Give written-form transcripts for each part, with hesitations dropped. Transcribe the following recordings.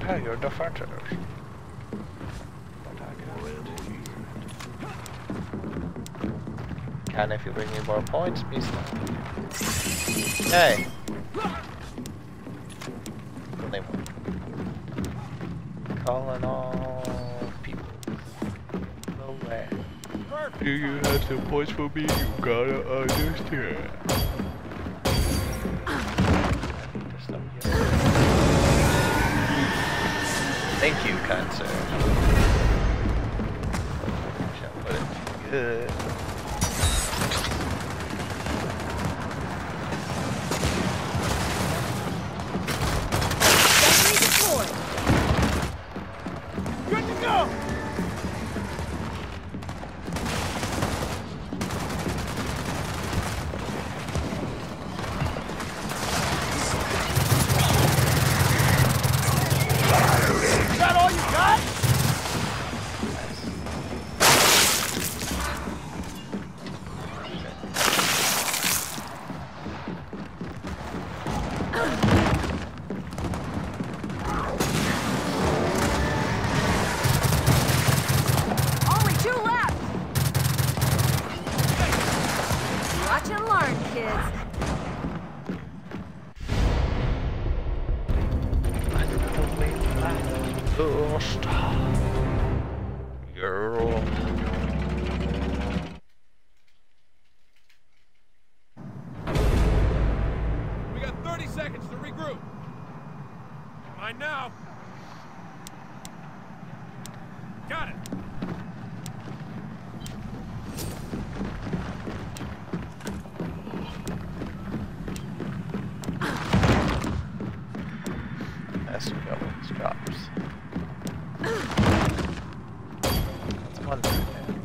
Prepare your defenses. Can if you bring me more points, Misa. Hey! Name one. Calling all people. No way. Do you have some points for me? You gotta understand. Thank you, kind sir. Shall put it good. Good to go! Is that all you got? Only 2 left! Watch and learn, kids. Girl. We got 30 seconds to regroup. Mine now. Got it. Let's go. Drops. That's one thing.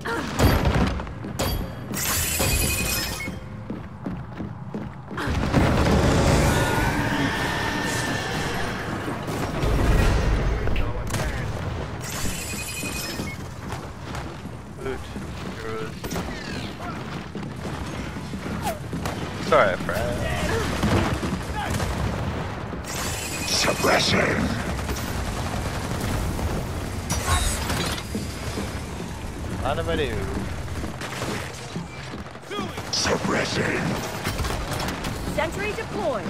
Good. Sorry, friend. Suppressing. What am I do? Suppressing. Sentry deployed.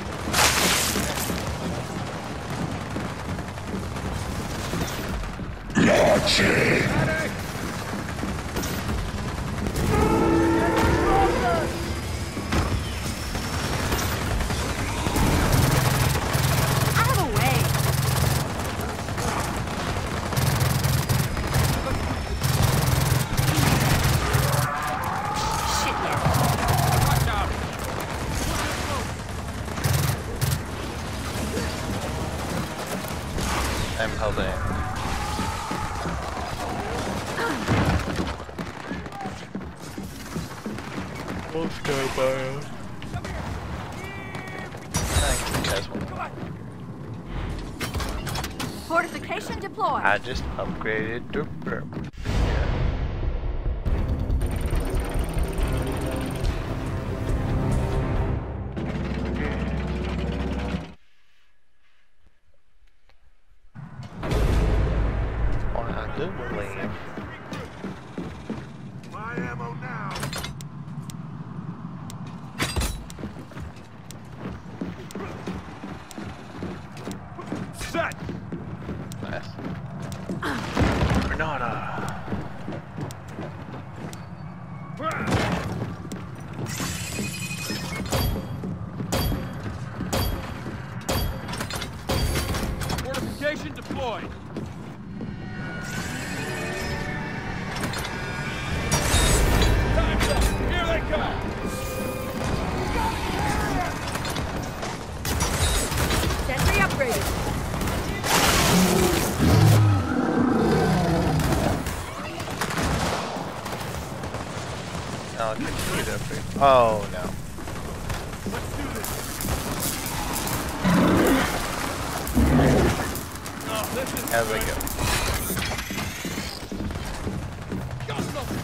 Launching. Out of the way. Shit, yeah. Watch out. I'm holding. Let's go, bio. Thank you, Desmond. Fortification deployed. I just upgraded the purple. I do believe. My ammo now. Set. Nice. Granada. Fortification deployed. Time's up. Here they come. Sentry upgraded. I'll continue to upgrade. Oh no. Let's do this. Oh, this is As I go. got something.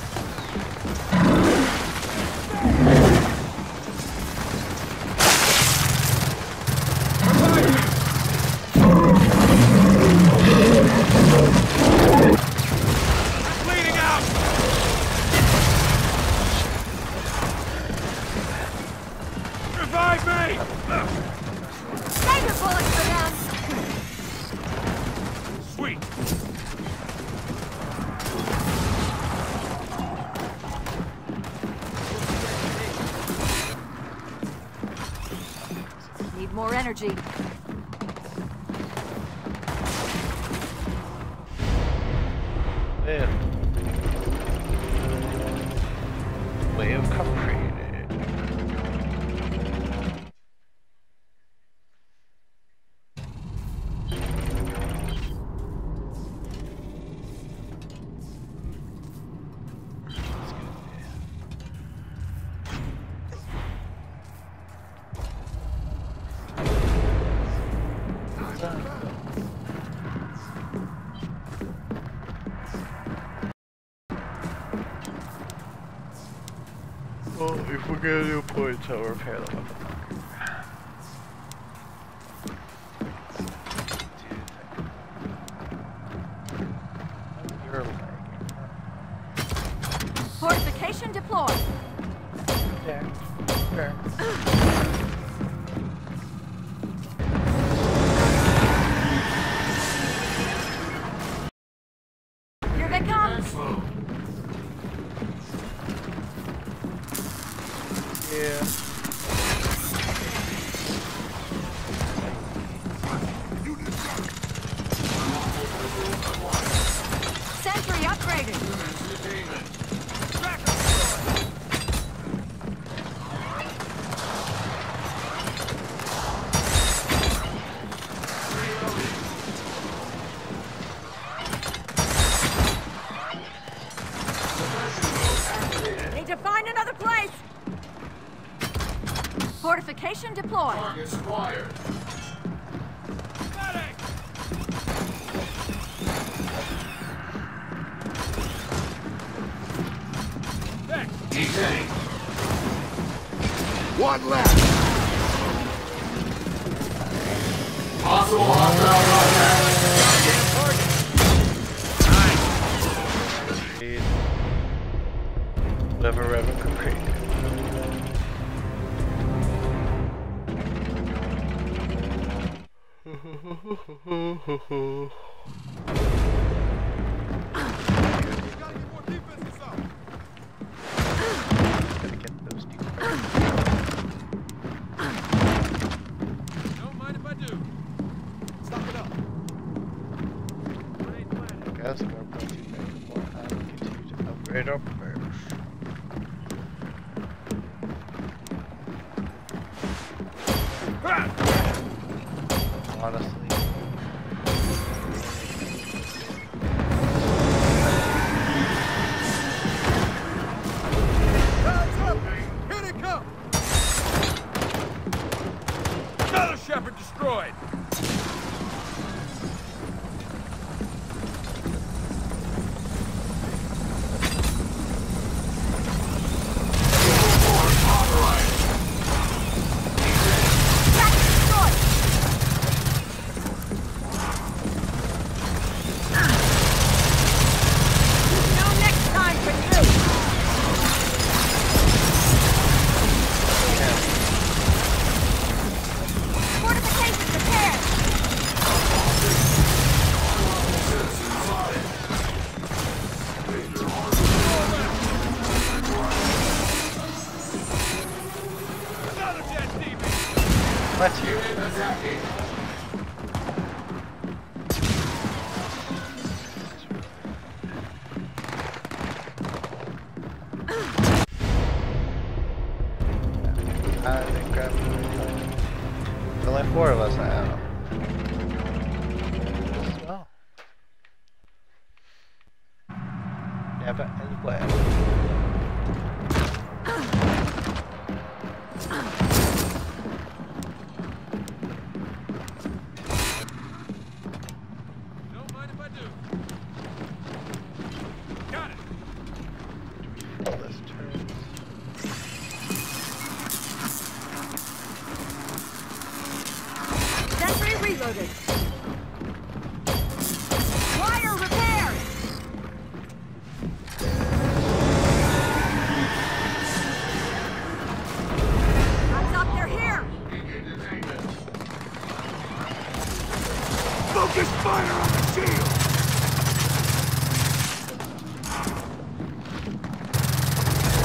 Revive you. energy. Man. Way of completed. Well, if we're gonna do points, I'll repair the weapon. You're lagging. Fortification deployed. There. There. Here they come. Yeah. Sentry upgraded. Need to find another place. Fortification deployed. Targets acquired. Detaining. One left. Possible hostile contact. Whatever Revan can create. Gotta get those people. Don't mind if I do. Stop it up. Guys, we're going to make more time to continue to upgrade our prayers. Honestly. Time's up. Here they come. Another Shepherd destroyed. Let's hear it. I think there's only 4 of us now. As well. Never as well. Don't mind if I do. Got it. All this turns. Sentry reloaded. Wire repaired. Guns up, they're here. Focus fire on the shield.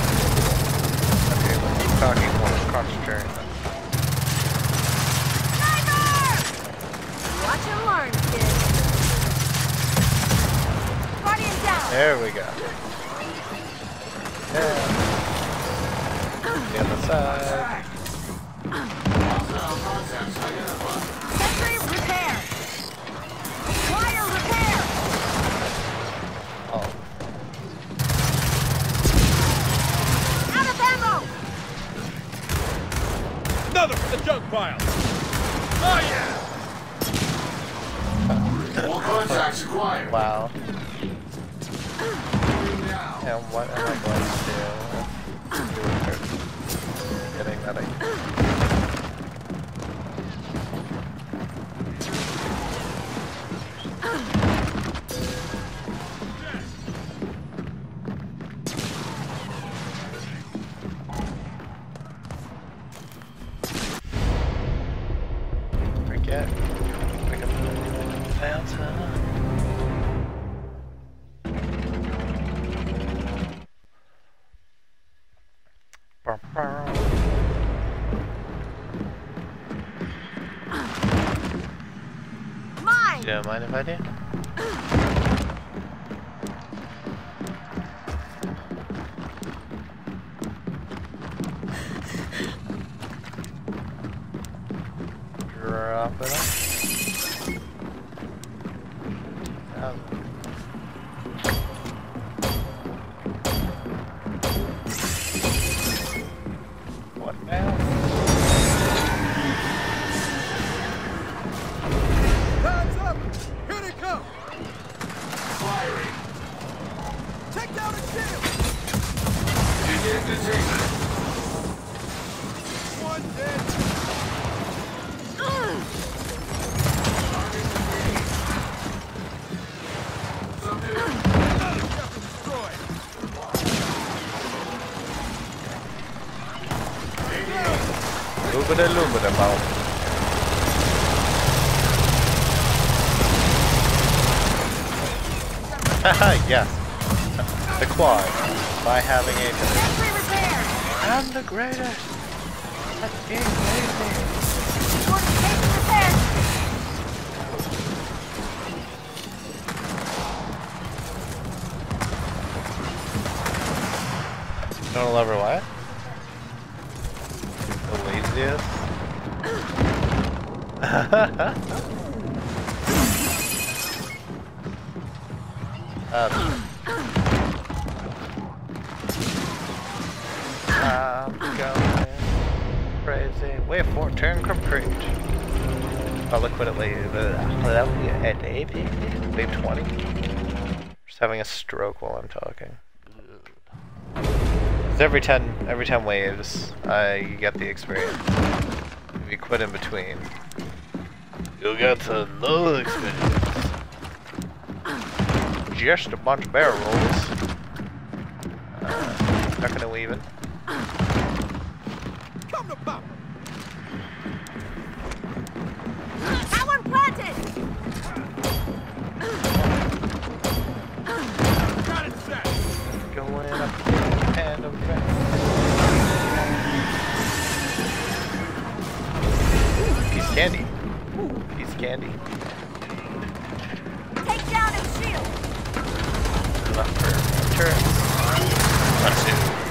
Okay, let's keep talking more. Concentrating then. darn, kid. Guardian down. There we go. Yeah. The other side. Sentry repair. Wire repair. Oh. Out of ammo. Another for the junk pile. Oh yeah. All contacts acquired. Wow. Now. And what am I going to do? Getting that forget. Pick up the fountain. Mine. You don't mind if I do? Drop it off. What now? Time's up. Here they come. Firing. Take down a shield. Begin detainment. One dead. Another weapon destroyed. Loobada bow. Haha, yes. The quad. By having a... Sentry repair. I'm the greatest. That's being amazing. Fortification repair. Don't love her what? The laziest? I'm going crazy. Wave 4, turn complete. I'll liquid it later. At wave 20. Just having a stroke while I'm talking. Every 10 waves, you get the experience. If you quit in between, you'll get to no experience. Just a bunch of barrel rolls. Not gonna weave it. Come to pop. Tower planted. Got it set. Going up and around. Piece candy. Piece candy. Take down its shield. Left for turns. Let's do.